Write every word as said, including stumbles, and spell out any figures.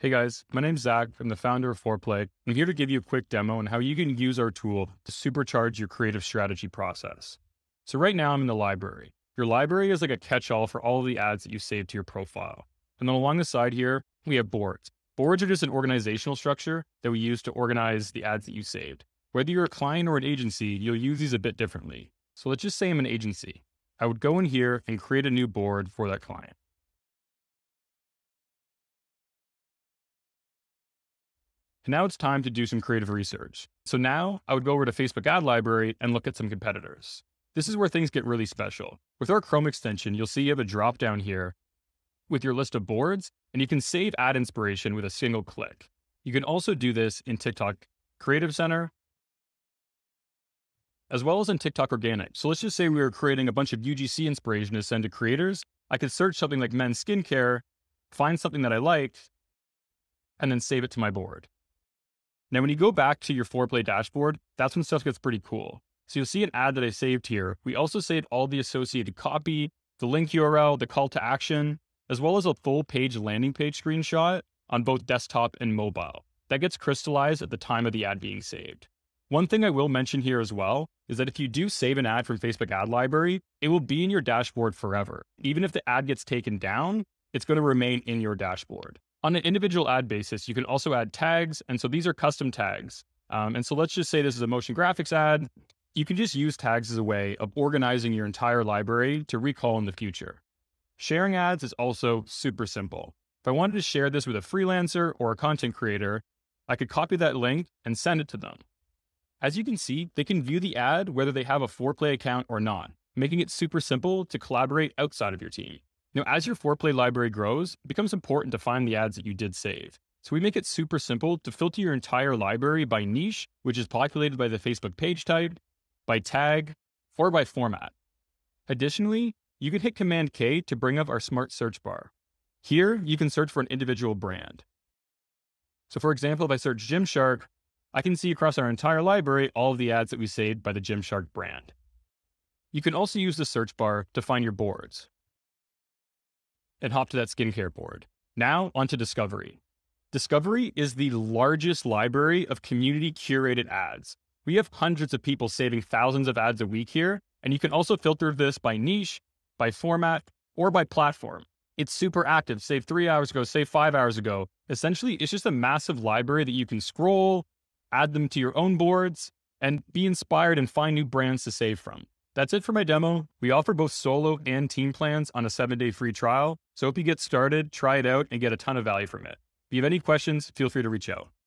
Hey guys, my name's Zach. I'm the founder of Foreplay. I'm here to give you a quick demo on how you can use our tool to supercharge your creative strategy process. So right now I'm in the library. Your library is like a catch-all for all of the ads that you save to your profile. And then along the side here, we have boards. Boards are just an organizational structure that we use to organize the ads that you saved. Whether you're a client or an agency, you'll use these a bit differently. So let's just say I'm an agency. I would go in here and create a new board for that client. And now it's time to do some creative research. So now I would go over to Facebook Ad Library and look at some competitors. This is where things get really special. With our Chrome extension, you'll see you have a drop down here with your list of boards, and you can save ad inspiration with a single click. You can also do this in TikTok Creative Center, as well as in TikTok Organic. So let's just say we were creating a bunch of U G C inspiration to send to creators. I could search something like men's skincare, find something that I liked, and then save it to my board. Now, when you go back to your Foreplay dashboard, that's when stuff gets pretty cool. So you'll see an ad that I saved here. We also saved all the associated copy, the link U R L, the call to action, as well as a full page landing page screenshot on both desktop and mobile. That gets crystallized at the time of the ad being saved. One thing I will mention here as well is that if you do save an ad from Facebook Ad Library, it will be in your dashboard forever. Even if the ad gets taken down, it's going to remain in your dashboard. On an individual ad basis, you can also add tags. And so these are custom tags. Um, and so let's just say this is a motion graphics ad. You can just use tags as a way of organizing your entire library to recall in the future. Sharing ads is also super simple. If I wanted to share this with a freelancer or a content creator, I could copy that link and send it to them. As you can see, they can view the ad whether they have a Foreplay account or not, making it super simple to collaborate outside of your team. Now, as your Foreplay library grows, it becomes important to find the ads that you did save. So we make it super simple to filter your entire library by niche, which is populated by the Facebook page type, by tag, or by format. Additionally, you can hit Command K to bring up our smart search bar. Here, you can search for an individual brand. So for example, if I search Gymshark, I can see across our entire library all of the ads that we saved by the Gymshark brand. You can also use the search bar to find your boards and hop to that skincare board. Now onto Discovery. Discovery is the largest library of community curated ads. We have hundreds of people saving thousands of ads a week here, and you can also filter this by niche, by format, or by platform. It's super active. Save three hours ago, save five hours ago. Essentially, it's just a massive library that you can scroll, add them to your own boards, and be inspired and find new brands to save from. That's it for my demo. We offer both solo and team plans on a seven day free trial. So hope you get started, try it out, and get a ton of value from it. If you have any questions, feel free to reach out.